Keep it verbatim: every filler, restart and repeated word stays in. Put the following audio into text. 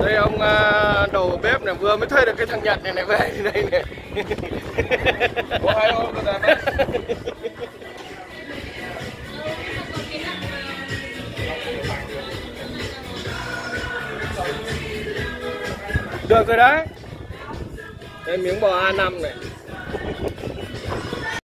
Đây ông uh, đầu bếp này vừa mới thuê được cái thằng Nhật này này về đây này. Có hay không? Được rồi đấy. Đây miếng bò A năm này.